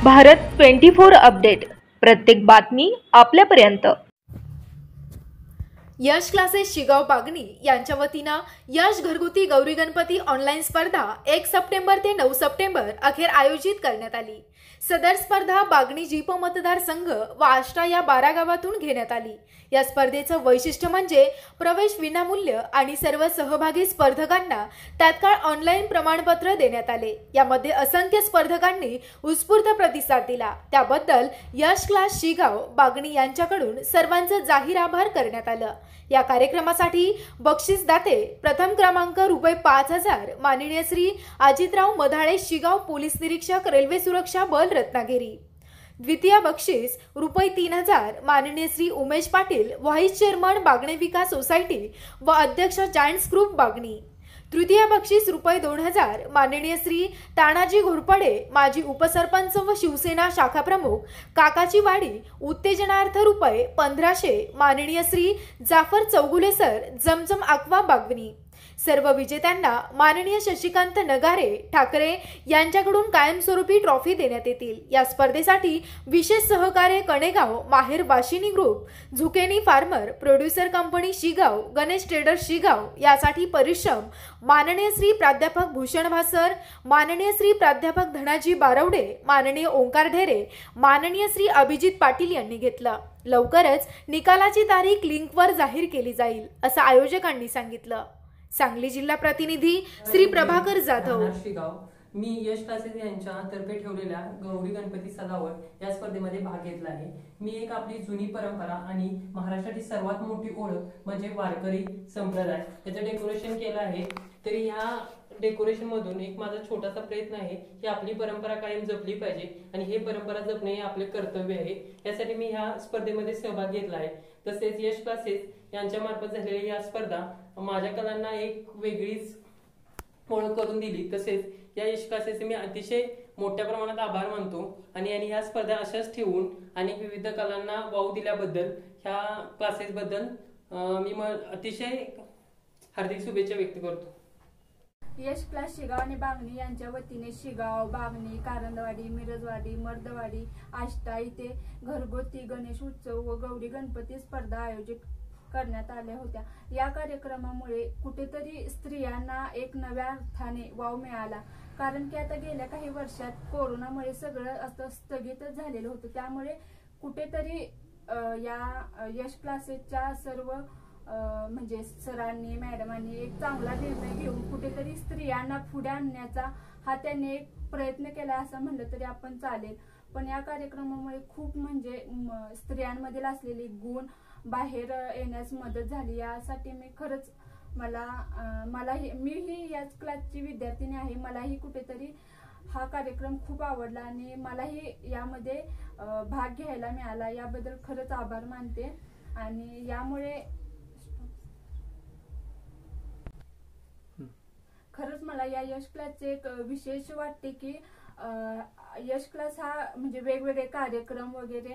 Bharat 24 update, प्रत्येक बातमी आपल्यापर्यंत। यश क्लासेस शिगाव बागणी यांच्या वतीनं यश घरगुती गौरी गणपती ऑनलाईन स्पर्धा 1 सप्टेंबर ते 9 सप्टेंबर अखेर आयोजित करण्यात आली। सदर स्पर्धा बागणी जीप मतदारसंघ व आष्टा या 12 गावातून घेण्यात आली। या स्पर्धेचं वैशिष्ट्य म्हणजे प्रवेश विनामूल्य आणि सर्व सहभागी स्पर्धकांना तात्काळ ऑनलाईन प्रमाणपत्र देण्यात आले। यामध्ये असंख्य स्पर्धकांनी उत्स्फूर्त प्रतिसाद दिला, त्याबद्दल यश क्लास शिगाव बागणी यांच्याकडून सर्वांचं जाहीर आभार करण्यात आलं। या कार्यक्रमासाठी बक्षीस दाते प्रथम क्रमांक ₹5,000 माननीय श्री अजितराव मधाळे शिगाव पोलीस निरीक्षक रेल्वे सुरक्षा बल रत्नागिरी। द्वितीय बक्षीस ₹3,000 माननीय Shri Umesh Patil vice chairman Bagane Vikas society व अध्यक्ष जायंट्स ग्रुप बागणी। तृतीय बक्षीस ₹2,000 माननीय श्री तानाजी घोरपडे माजी उपसरपंच व शिवसेना शाखा प्रमुख काकाची वाडी। उत्तेजनार्थ ₹1,500 माननीय श्री जाफर चौगुले सर जमजम आक्वा बागवणी। सर्व विजेत्यांना माननीय शशिकांत नगारे ठाकरे यांच्याकडून कायमस्वरूपी ट्रॉफी देण्यात येतील। या स्पर्धेसाठी विशेष सहकार्य Kanegaon Maher Vashini group, zucchini farmer, producer company Shigaon, Ganesh traders Shigaon. यासाठी परिश्रम माननीय श्री प्राध्यापक भूषण भासर, माननीय श्री प्राध्यापक धनाजी बारवडे, माननीय ओंकार ढेरे, माननीय श्री अभिजित पाटील यांनी घेतला। लवकरच निकालाची तारीख लिंकवर जाहीर केली जाईल, असं आयोजकांनी सांगितलं। सांगली जिल्हा प्रतिनिधी श्री प्रभाकर जाधव। मी यश क्लासेस यांच्या तर्फे ठेवलेल्या गौरी गणपती सजावट या स्पर्धेमध्ये भाग घेतला आहे। मी एक आपली जुनी परंपरा आणि महाराष्ट्राची सर्वात मोठी ओळख म्हणजे वारकरी संप्रदाय याचं डेकोरेशन केलं आहे। तरी ह्या डेकोरेशन मधून एक माझा छोटासा प्रयत्न आहे की आपली परंपरा कायम जपली पाहिजे आणि हे परंपरा जपणे हे आपले कर्तव्य आहे। यासाठी मी ह्या स्पर्धेमध्ये सहभाग घेतला आहे। तसेच यश क्लासेस यांच्या मार्फत झालेली या स्पर्धा माझ्या कलांना एक वेगळीच ओळख करून दिली। तसेच या यश क्लासेसचे मी अतिशय मोठ्या प्रमाणात आभार मानतो आणि ह्या स्पर्धा अशाच ठेवून अनेक विविध कलांना वाव दिल्याबद्दल ह्या क्लासेस बद्दल मी अतिशय हार्दिक शुभेच्छा व्यक्त करतो। यश क्लास शिगाव आणि बागणी यांच्या वतीने शिगाव, बागणी, कारंदवाडी, मिरजवाडी, मर्दवाडी, आष्टा इथे घरगुती गणेश उत्सव व गौरी गणपती स्पर्धा आयोजित करण्यात आल्या होत्या। या कार्यक्रमामुळे कुठेतरी स्त्रियांना एक नव्या अर्थाने वाव मिळाला, कारण की आता गेल्या काही वर्षात कोरोनामुळे सगळं असं स्थगितच झालेलं होतं। त्यामुळे कुठेतरी या यश क्लासेसच्या सर्व म्हणजे सरांनी मॅडमांनी एक चांगला निर्णय घेऊन कुठेतरी स्त्रियांना पुढे आणण्याचा हा त्यांनी एक प्रयत्न केला असं म्हणलं तरी आपण चालेल। पण या कार्यक्रमामुळे खूप म्हणजे स्त्रियांमधील असलेले गुण बाहेर येण्यास मदत झाली। यासाठी मी खरंच मीही याच क्लासची विद्यार्थिनी आहे। मलाही कुठेतरी हा कार्यक्रम खूप आवडला आणि मलाही यामध्ये भाग घ्यायला मिळाला, याबद्दल खरंच आभार मानते। आणि यामुळे खरंच मला या यश क्लासचे एक विशेष वाटते की यश क्लास हा म्हणजे वेगवेगळे कार्यक्रम वगैरे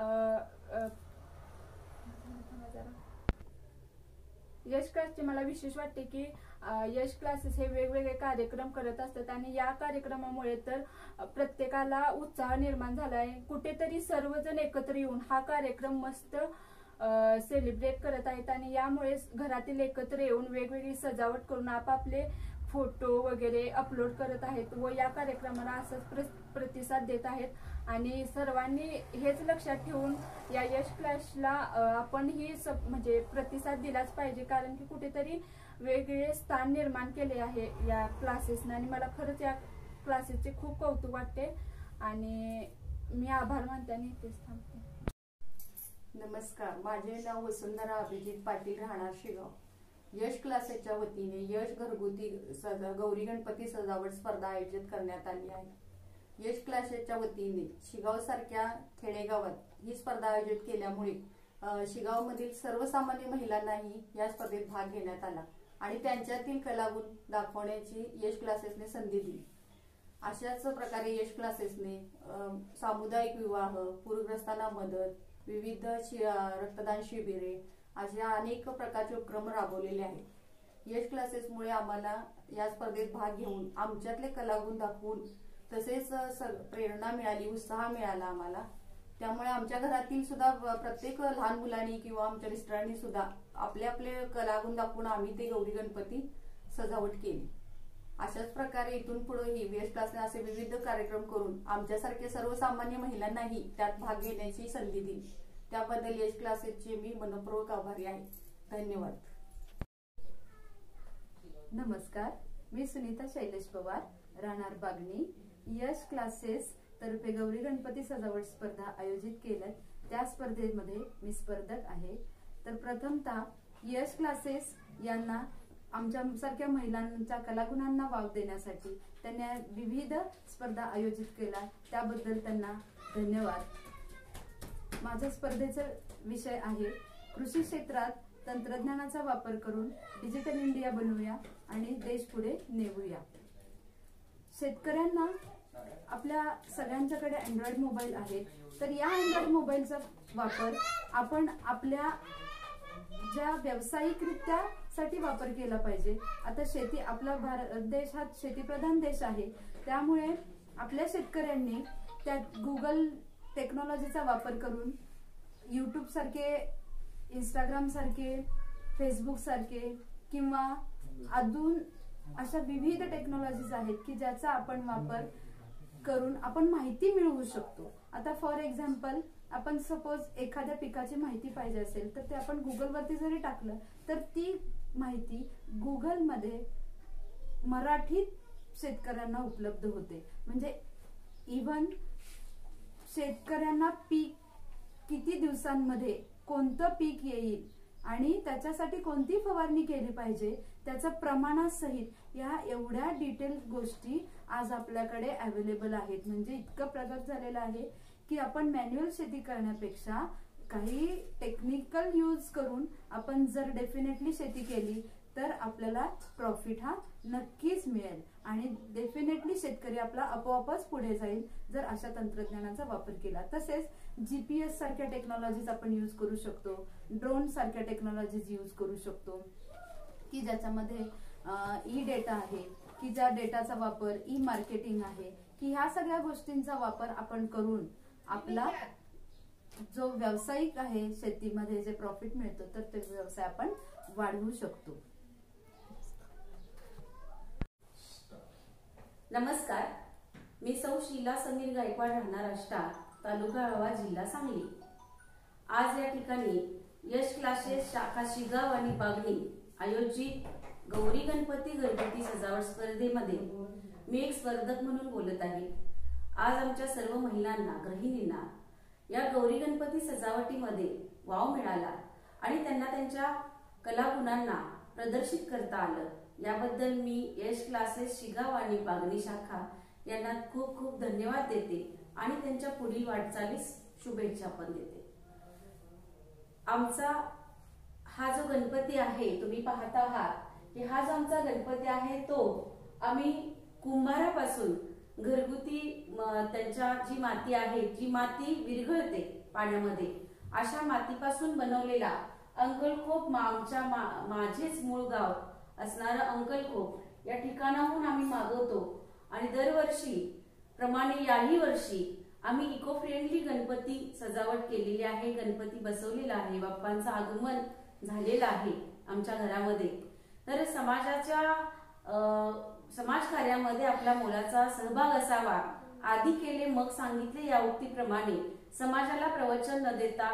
यश क्लासचे मला विशेष वाटते की यश क्लासेस हे वेगवेगळे कार्यक्रम करत असतात आणि या कार्यक्रमामुळे तर प्रत्येकाला उत्साह निर्माण झाला आहे। कुठेतरी सर्वजण एकत्र येऊन हा कार्यक्रम मस्त सेलिब्रेट करत आहेत आणि यामुळे घरातील एकत्र येऊन वेगवेगळी सजावट करून आपापले फोटो वगैरे अपलोड करत आहेत व या कार्यक्रमाला असंच प्रतिसाद देत आहेत। आणि सर्वांनी हेच लक्षात ठेवून या यश क्लासला आपण ही म्हणजे प्रतिसाद दिलाच पाहिजे, कारण की कुठेतरी वेगवेगळे स्थान निर्माण केले आहे या क्लासेसने आणि मला खरंच या क्लासेसचे खूप कौतुक वाटते आणि मी आभार मानते आणि इथेच थांबते। नमस्कार, माझे नाव वसुंधरा अभिजित पाटील, राहणार शिगाव। यश क्लासेसच्या वतीने यश घरगुती गौरी गणपती सजावट स्पर्धा आयोजित करण्यात आली आहे। यश क्लासेसच्या वतीने शिगाव सारख्या खेडेगावात ही स्पर्धा आयोजित केल्यामुळे शिगाव मधील सर्वसामान्य महिलांनाही या स्पर्धेत भाग घेण्यात आला आणि त्यांच्यातील कलागुण दाखवण्याची यश क्लासेसने संधी दिली। अशाच प्रकारे यश क्लासेसने सामुदायिक विवाह, पूरग्रस्तांना मदत, विविध रक्तदान शिबिरे अशा अनेक प्रकारचे उपक्रम राबवलेले आहेत। यश क्लासेसमुळे आम्हाला या स्पर्धेत भाग घेऊन आमच्यातले कलागुण दाखवून तसेच प्रेरणा मिळाली, उत्साह मिळाला आम्हाला. त्यामुळे आमच्या घरातील सुद्धा प्रत्येक लहान मुलांनी किंवा आमच्या मिस्टरांनी सुद्धा आपले आपले कलागुण दाखवून आम्ही ते गौरी गणपती सजावट केली. अशाच प्रकारे इथून पुढे ईव्हीएस क्लासने असे विविध कार्यक्रम करून आमच्यासारख्या सर्वसामान्य महिलांनाही त्यात भाग घेण्याची संधी दिली. त्याबद्दल यश क्लासेसचे मी मनपूर्वक आभारी आहे. धन्यवाद. नमस्कार, मी सुनीता शैलेश पवार, राहणार बागणी. यश क्लासेस तर्फे गौरी गणपती सजावट स्पर्धा आयोजित केल्यात. त्या स्पर्धेमध्ये मी स्पर्धक आहे. तर प्रथमतः यश क्लासेस यांना आमच्यासारख्या महिलांच्या कलागुणांना वाव देण्यासाठी त्यांनी विविध स्पर्धा आयोजित केल्या, त्याबद्दल त्यांना धन्यवाद. माझ्या स्पर्धेचा विषय आहे कृषी क्षेत्रात तंत्रज्ञानाचा वापर करून डिजिटल इंडिया बनवूया आणि देश पुढे नेऊया. शेतकऱ्यांना आपल्या सगळ्यांच्याकडे अँड्रॉइड मोबाईल आहेत. तर या अँड्रॉइड मोबाईलचा वापर आपण आपल्या ज्या व्यावसायिकरित्या साठी वापर केला पाहिजे. आता शेती, आपला भारत देश हा शेतीप्रधान देश आहे. त्यामुळे आपल्या शेतकऱ्यांनी त्यात गुगल टेक्नॉलॉजीचा वापर करून यूट्यूब सारखे, इंस्टाग्राम सारखे, फेसबुक सारखे किंवा अजून अशा विविध टेक्नॉलॉजीज आहेत की ज्याचा आपण वापर करून आपण माहिती मिळवू शकतो. आता फॉर एक्झाम्पल, आपण सपोज एखाद्या पिकाची माहिती पाहिजे असेल तर ते आपण गुगलवरती जरी टाकलं तर ती माहिती गुगलमध्ये मराठीत शेतकऱ्यांना उपलब्ध होते. म्हणजे इव्हन शेतकऱ्यांना पीक किती दिवसांमध्ये कोणतं पीक येईल आणि त्याच्यासाठी कोणती फवारणी केली पाहिजे त्याच्या प्रमाणासहित या एवढ्या डिटेल गोष्टी आज आपल्याकडे अवेलेबल आहेत. म्हणजे इतकं प्रगत झालेलं आहे की आपण मॅन्युअल शेती करण्यापेक्षा काही टेक्निकल यूज करून आपण जर डेफिनेटली शेती केली तर आपल्याला प्रॉफिट हा नक्कीच मिळेल आणि डेफिनेटली शेतकरी आपला आपोआपच पुढे जाईल जर अशा तंत्रज्ञानाचा वापर केला. तसेच GPS सारख्या टेक्नॉलॉजीज आपण यूज करू शकतो, ड्रोन सारख्या टेक्नॉलॉजीज यूज करू शकतो की ज्याच्यामध्ये ई डेटा आहे, की ज्या डेटाचा वापर ई मार्केटिंग आहे, की ह्या सगळ्या गोष्टींचा वापर आपण करून आपला जो व्यावसायिक आहे शेतीमध्ये जे प्रॉफिट मिळतो तर ते व्यवसाय आपण वाढवू शकतो. नमस्कार, मी सौ शीला समीर गायकवाड, राहणार आष्टा, तालुका आळवा, जिल्हा सांगली. आज या ठिकाणी यश क्लासेस शाखा शिगाव आणि बागणी आयोजित गौरी गणपती घरगुती सजावट स्पर्धेमध्ये मी एक स्पर्धक म्हणून बोलत आहे. आज आमच्या सर्व महिलांना, गृहिणींना या गौरी गणपती सजावटीमध्ये वाव मिळाला आणि त्यांना त्यांच्या कलागुणांना प्रदर्शित करता आलं. याबद्दल मी यश क्लासेस शिगाव आणि बागणी शाखा यांना खूप खूप धन्यवाद देते आणि त्यांच्या पुढील वाटचालीस शुभेच्छा पण देते. आमचा हा जो गणपती आहे, तुम्ही पाहता आहात की हा जो आमचा गणपती आहे तो आम्ही कुंभारापासून घरगुती त्यांच्या जी माती आहे, जी माती विरघळते पाण्यामध्ये, अशा मातीपासून बनवलेला अंकलखोप, माझेच मूळ गाव असणारा अंकलखोप या ठिकाणाहून आम्ही मागवतो आणि दरवर्षी प्रमाणे याही वर्षी आम्ही इको फ्रेंडली गणपती सजावट केलेली आहे, गणपती बसवलेला आहे, बाप्पांचं आगमन झालेलं आहे आमच्या घरामध्ये. तर समाजकार्यामध्ये आपला मोलाचा सहभाग असावा, आधी केले मग सांगितले या उक्तीप्रमाणे समाजाला प्रवचन न देता,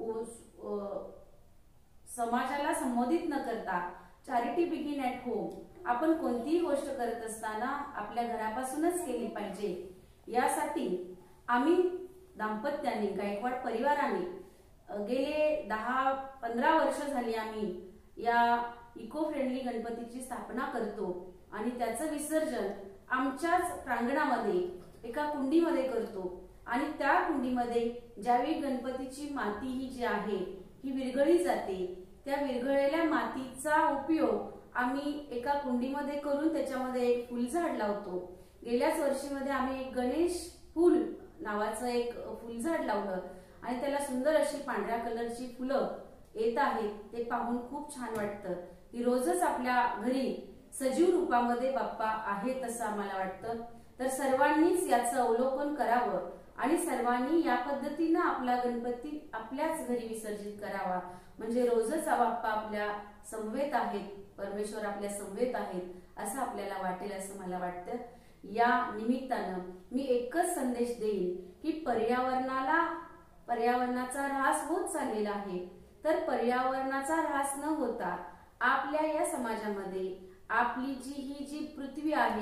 समाजाला संबोधित न करता, चॅरिटी बिगिन ॲट होम, आपण कोणतीही गोष्ट करत असताना आपल्या घरापासूनच केली पाहिजे. यासाठी आम्ही दाम्पत्याने, गायकवाड परिवाराने गेले 10-15 वर्ष झाली आम्ही या इको फ्रेंडली गणपतीची स्थापना करतो आणि त्याचं विसर्जन आमच्याच प्रांगणामध्ये एका कुंडीमध्ये करतो आणि त्या कुंडीमध्ये ज्यावेळी गणपतीची माती ही जी आहे ही विरघळली जाते, त्या विरघळलेल्या मातीचा उपयोग आम्ही एका कुंडीमध्ये करून त्याच्यामध्ये एक फुलझाड लावतो. गेल्याच वर्षीमध्ये आम्ही एक गणेश फुल नावाचं एक फुलझाड लावलं आणि त्याला सुंदर अशी पांढऱ्या कलरची फुलं येत आहेत. ते पाहून खूप छान वाटतं की रोजच आपल्या घरी सजीव रूपामध्ये बाप्पा आहेत असं आम्हाला वाटतं. तर सर्वांनीच याचं अवलोकन करावं आणि सर्वांनी या पद्धतीनं आपला गणपती आपल्याच घरी विसर्जित करावा. म्हणजे रोजच बाप्पा आपल्या समवेत आहेत, परमेश्वर आपल्या समवेत आहेत असं आपल्याला वाटेल असं मला वाटतं. या निमित्तानं मी एकच संदेश देईन की पर्यावरणाचा ऱ्हास होत चाललेला आहे. तर पर्यावरणाचा ऱ्हास न होता आपल्या या समाजामध्ये आपली ही पृथ्वी आहे.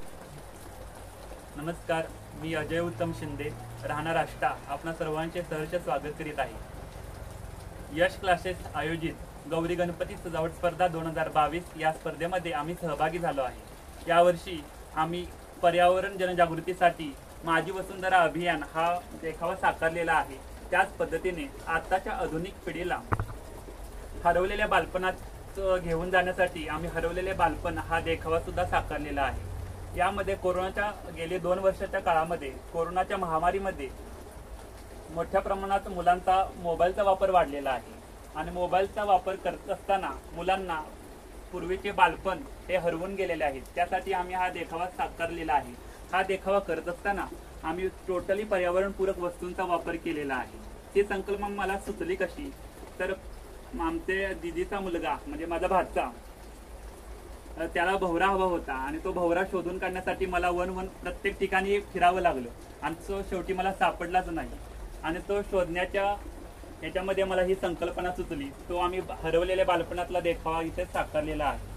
नमस्कार, मी अजय उत्तम शिंदे, राहणार आष्टा, आपणा सर्वांचे सहर्ष स्वागत करीत आहे. यश क्लासेस आयोजित गौरी गणपती सजावट स्पर्धा 2022 या स्पर्धेमध्ये आम्ही सहभागी झालो आहे. यावर्षी आम्ही पर्यावरण जनजागृतीसाठी माझी वसुंधरा अभियान हा देखावा साकारलेला आहे. त्याच पद्धतीने आताच्या आधुनिक पिढीला हरवलेल्या बालपणात घेऊन जाण्यासाठी आम्ही हरवलेले बालपण हा देखावा सुद्धा साकारलेला आहे. यामध्ये कोरोनाच्या गेले 2 वर्षाच्या काळामध्ये कोरोनाच्या महामारीमध्ये मोठ्या प्रमाणात मुलांचा मोबाईलचा वापर वाढलेला आहे आणि मोबाईलचा वापर करत असताना मुलांना पूर्वीचे बालपण हे हरवून गेलेले आहेत. त्यासाठी आम्ही हा देखावा साकारलेला आहे. हा देखावा करत असताना आम्ही टोटली पर्यावरणपूरक वस्तूंचा वापर केलेला आहे. ती संकल्पना मला सुचली कशी, तर आमचे दिदीचा मुलगा म्हणजे माझा भाचा, त्याला भवरा हवा होता आणि तो भवरा शोधून काढण्यासाठी मला वन प्रत्येक ठिकाणी फिरावं लागलं आणि तो शेवटी मला सापडलाच नाही. आणि तो शोधण्याच्या याच्यामध्ये मला ही संकल्पना सुचली. तो आम्ही हरवलेल्या बालपणातला देखावा इथे साकारलेला आहे.